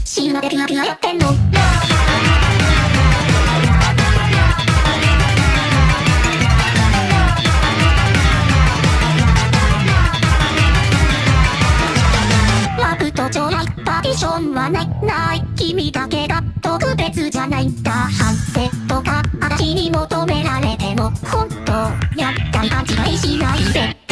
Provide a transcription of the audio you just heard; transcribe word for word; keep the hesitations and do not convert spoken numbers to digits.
死ぬまでピュアピュアやってんの。ラブと将来パーティションはないない君だけが特別じゃないんだ。判定とか私に求められても本当やったり勘違いしないで。